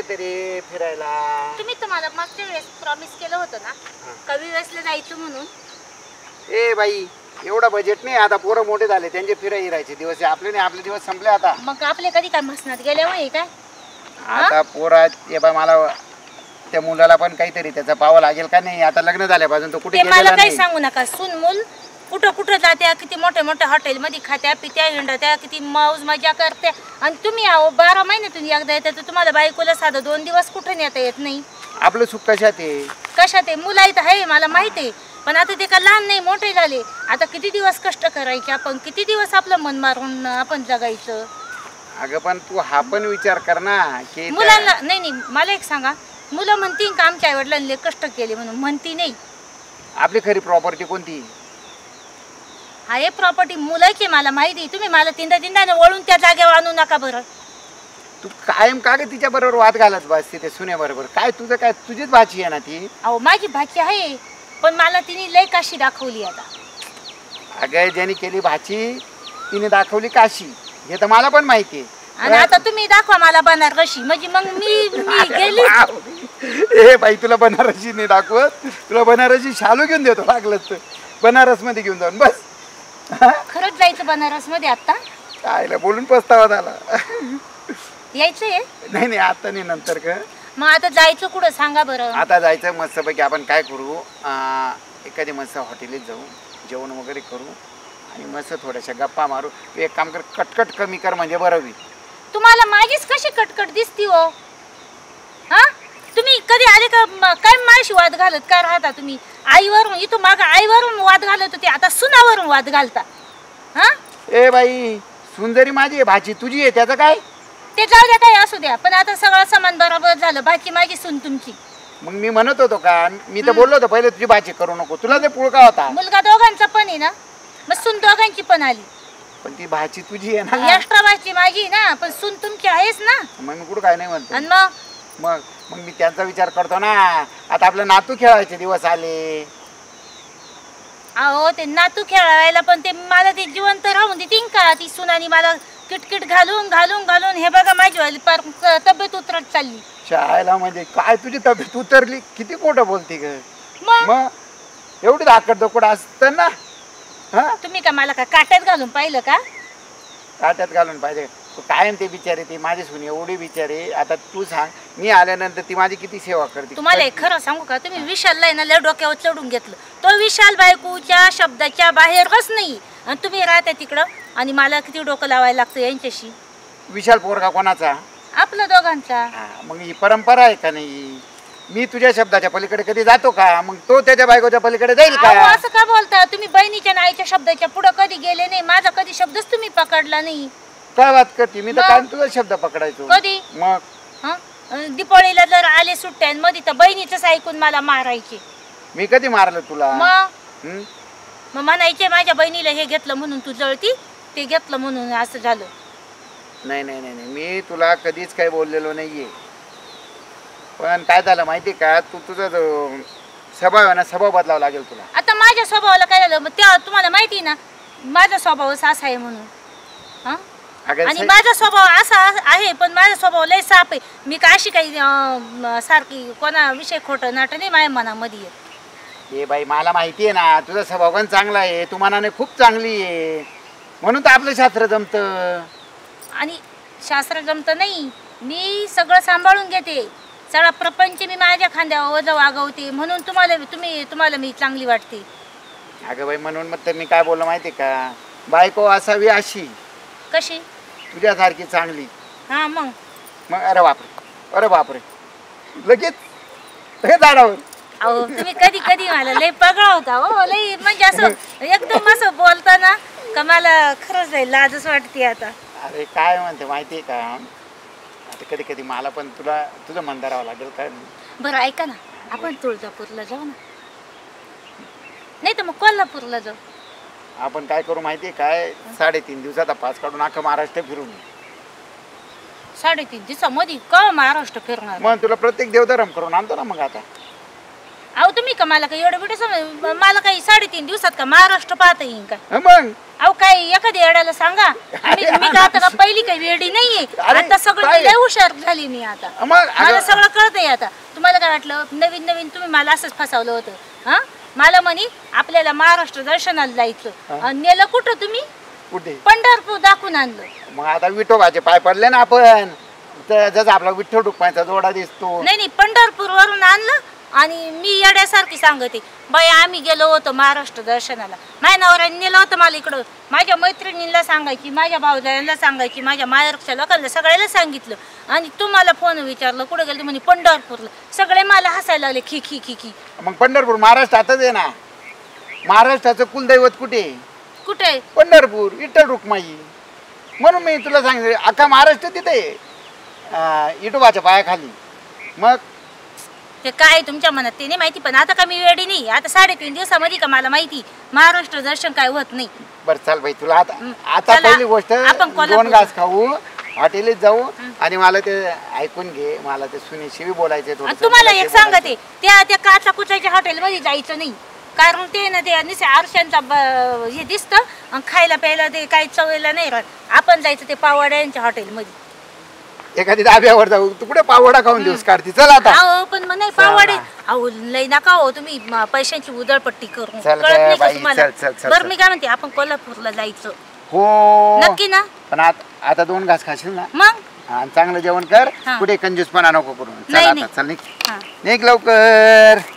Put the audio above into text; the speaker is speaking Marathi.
कुठेतरी फिरायला. तुम्ही तुम्हाला मागच्या वेळेस प्रॉमिस केलं होतं ना कवी वेळेसला जायचं म्हणून. ए बाई एवढं बजेट नाही, आता पोरं मोठे झाले त्यांचे फिरायला राहायचे दिवस आहे, आपले नाही, आपले दिवस संपले आता. मग आपले कधी काय मसनात गेले होय काय? आता पोरा ये बाई मला त्या मुलाला पण काहीतरी त्याचं पाहावं लागेल का नाही, आता लग्न झाल्यापासून तो कुठे मला गेलेला काही नाही. सांगू नका. सून मूल कुठं कुठं जात्या, किती मोठ्या मोठ्या हॉटेलमध्ये खात्या पित्या हिंडत्या, किती मौज मजा करत्या. आणि तुम्ही 12 महिन्यातून एकदा येते तर तुम्हाला बायकोला साधं 2 दिवस कुठं नेता येत नाही. आपलं सुख कशात आहे? कशात आहे? मुलं इथं आहे मला माहिती आहे, पण आता ते का लहान नाही मोठे झाले. आता किती दिवस कष्ट करायचे आपण, किती दिवस आपलं मन मारून आपण जगायचं. अगं पण तू हा पण विचार कर ना की मुलांना नाही मला एक सांगा, मुलं म्हणतील का आमच्या आईवडिलांनी कष्ट केले म्हणून? म्हणती नाही. आपली खरी प्रॉपर्टी कोणती आहे? प्रॉपर्टी मुलाची मला माहिती. तुम्ही मला तीनदा वळून त्या जागेवर आणू नका बरं. तू कायम का ग तिच्या बरोबर वाद घालत बस तिथे सुनेबरोबर? काय तुझं काय, तुझीच भाची आहे ना ती. अहो माझी भाची आहे, पण मला तिने लय काशी दाखवली. आता अगं ज्याने केली भाची तिने दाखवली काशी, हे तर मला पण माहिती आहे. आणि आता तुम्ही दाखवा मला बनारसी, म्हणजे मग मी गेली. ए बाई तुला बनारसी नाही दाखवत, तुला बनारसी शालू घेऊन देतो लागलंच तर, बनारस मध्ये घेऊन जाऊन बस. खरंच जायचं बनारस मध्ये आता? कायला बोलून पस्तावा झाला. यायचंय? नाही नाही आता नाही, नंतर का. मग आता जायचं कुठं सांगा बरं? आता जायचं मस्तपैकी आपण काय करू, एखादी मस्त हॉटेलीत जाऊ, जेवण वगैरे करू आणि मस्त थोड्याशा गप्पा मारू. तू एक काम कर, कटकट कमी कर म्हणजे बरं होईल. तुम्हाला माझीच कशी कटकट दिसती हो? हा तुम्ही कधी आले का काय माझी वाद घालत काय राहता तुम्ही? आईवरून इथं माग आईवरून वाद घालत होते, आता सुनावरून वाद घालता. हा ए बाई सुंदरी माझी आहे, भाची तुझी आहे, त्याचं काय? ते जाऊ द्या, काही असू द्या, पण आता सगळं समान बरोबर झालं. भाची माझी सून तुमची. मग मी म्हणत होतो का, मी तर बोललो होतो पहिले तुझी भाची करू नको, तुला ते पुळका होता. मुलगा दोघांचा पण आहे ना, मग सून दोघांची पण आली. पण ती भाची तुझी आहे ना. एक्स्ट्रा भाची माझी ना, पण सून तुमची आहेच ना. मग मी कुठं काय नाही म्हणतो. आणि मग मग मग मी त्यांचा विचार करतो ना. आता आपलं नातू खेळायचे दिवस आले. अहो ते नातू खेळायला पण ते मला ते जिवंत राहून देतील का? ती सुनानी मला किटकिट घालून घालून घालून हे बघा माझी वाली पार तब्येत उतरत चालली. शाळेला म्हणजे काय तुझी तब्येत उतरली? किती खोटं बोलती ग. मग एवढी धाकड दकोड असतं ना. हा तुम्ही का मला का काट्यात घालून पाहिलं का? काट्यात घालून पाहिजे कायम ते बिचारे, ती माझी सुनी एवढी बिचारे. आता तू सांग, मी आल्यानंतर ती माझी किती सेवा करते. तुम्हाला एक खरं सांगू का, तुम्ही विशालला ना लय डोक्यावर चढून घेतलं. तो विशाल बायकोच्या शब्दाच्या बाहेरच नाही, आणि तुम्ही राहता तिकडं आणि मला किती डोकं लावायला लागतं यांच्याशी. विशाल पोरगा कोणाचा? आपला दोघांचा. मग ही परंपरा आहे का नाही? मी तुझ्या शब्दाच्या पलीकडे कधी जातो का? मग तो त्याच्या बायकोच्या पलीकडे जाईल का? असं का बोलता तुम्ही? बहिणीच्या नाईच्या शब्दाच्या पुढे कधी गेले नाही. माझा कधी शब्दच तुम्ही पकडला नाही. काय बात करते? मी तर काय तुझा शब्द पकडायचो. कधी? मग दीपावळीला जर आले सुट्ट्यांमध्ये तर बहिणीचंच ऐकून मला मारायचे. मी कधी मारलं तुला? मग म्हणायचे माझ्या बहिणीला हे घेतलं म्हणून तू जळती, ते घेतलं म्हणून असं झालं. नाही नाही नाही नाही, मी तुला कधीच काही बोललेलो नाहीये. पण काय झालं माहिती का, तू तुझा जो स्वभाव आहे ना, स्वभाव बदलावा लागेल तुला. आता माझ्या स्वभावाला काय झालं? मग त्या तुम्हाला माहिती ना माझा स्वभाव असा आहे म्हणून. आणि माझा स्वभाव असा आहे, पण माझा स्वभाव लय साफ आहे. मी का अशी काही सारखी कोणा विषय खोटं नाट नाही माझ्या मनामध्ये येत. ए बाई मला माहिती आहे ना, तुझा स्वभाव पण चांगला आहे, तू मनाने खूप चांगली आहे, म्हणून तर आपलं शास्त्र जमतं. आणि शास्त्र जमतं नाही, मी सगळं सांभाळून घेते. सगळा प्रपंच मी माझ्या खांद्यावर वजं वागवते, म्हणून तुम्हाला मी चांगली वाटते. अगं बाई म्हणून मग तर मी काय बोललो माहिती का, बायको असावी अशी. कशी? तुझ्यासारखी चांगली. हा मग अरे बापरे, अरे बापरे, लगेच झाडावर. अहो तुम्ही कधी कधी मला लय पगळा होता हो, लय म्हणजे असं एकदम असं बोलताना का मला खरंच लाजच वाटते आता. अरे काय म्हणते माहितीये का, आता कधी कधी मला पण तुझं मन धरावं लागेल काय. बरं ऐका ना, आपण तुळजापूरला जाऊ ना, नाही तर मग कोल्हापूरला जाऊ. आपण काय करू माहितीये काय, 3.5 दिवसाचा पास काढून अख्खं महाराष्ट्र फिरून. 3.5 दिवसामध्ये का महाराष्ट्र फिरणार? मग तुला प्रत्येक देवधर्म करून आणतो ना. मग आता अहो तुम्ही का मला काही एवढं बिटं मला काही 3.5 दिवसात का महाराष्ट्र पाहता येईन का? मग अहो काही एखाद्या येड्याला सांगा. मी का आता का पहिली काही वेडी नाहीये. आता सगळं लय हुशार झाली मी आता. मला सगळं कळतंय आता. तुम्हाला काय वाटलं नवीन नवीन तुम्ही मला असंच फसवलं होतं? हा मला म्हणे आपल्याला महाराष्ट्र दर्शनाला जायचं. नेलं कुठं तुम्ही? कुठे? पंढरपूर दाखवून आणलं. मग आता विठोबाचे पाय पडले ना आपण, तर जसं आपला विठ्ठल रुक्माईचा जोडा दिसतो. नाही पंढरपूर वरून आणलं आणि मी येड्यासारखी सांगते बाई आम्ही गेलो होतो महाराष्ट्र दर्शनाला. माझ्या नवऱ्याने नेलं होतं मला इकडं. माझ्या मैत्रिणींना सांगायची, माझ्या भाऊजायांना सांगायची, माझ्या माहेरच्या लोकांना सगळ्याला सांगितलं. आणि तुम्हाला फोन विचारलं कुठे गेलं म्हणे पंढरपूरला. सगळे मला हसायला लागले खी खी खी खी. मग पंढरपूर महाराष्ट्रातच आहे ना. महाराष्ट्राचं कुलदैवत कुठे? कुठे? पंढरपूर विठ्ठल रुक्माई. म्हणून मी तुला सांगितलं अख्खा महाराष्ट्र तिथे विठोबाच्या पायाखाली. मग ते काय तुमच्या मनात ते नाही माहिती. पण आता का मी वेडी नाही. आता 3.5 दिवसामध्ये का मला माहिती महाराष्ट्र दर्शन काय होत नाही. बरं चाल बाई तुला आता पहिली गोष्ट आपण 2 घास खाऊ हॉटेलीत जाऊ आणि मला ते ऐकून घे. मला ते सुनेशी बोलायचे. तुम्हाला एक सांगते त्या काचा कुचाच्या हॉटेलमध्ये जायचं नाही. कारण ते ना ते निसे आरशांचा हे दिसतं आणि खायला प्यायला ते काही चवेला नाही राहत. आपण जायचं ते पावड्यांच्या हॉटेलमध्ये. एखादी डाब्यावर जाऊ. तू कुठे पावडा खाऊन दिवस काढती? चल आता. अहो पण मग नाही पावडे. अहो लई नका हो तुम्ही पैशांची उधळपट्टी करून. कळत नाही का तुम्हाला? बरं मी काय म्हणते आपण कोल्हापूरला जायचं. हो नक्की ना? पण आता 2 घास खाशील ना मग चांगलं जेवण कर. कुठे कंजूसपणा नको करून. चल नाही, आता चल निघ लवकर.